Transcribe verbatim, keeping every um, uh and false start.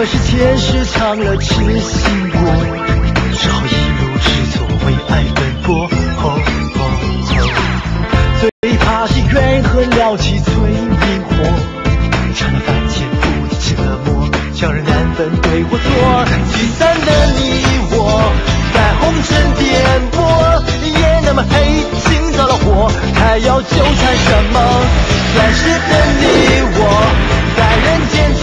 可是前世尝了痴心果，只好一路执着为爱奔波。哦哦哦，最怕是怨恨撩起催命火，刹那凡间不敌折磨，叫人难分对或错。聚散的你我，在红尘颠簸，夜那么黑，心着了火，还要纠缠什么？转世的你我，在人间。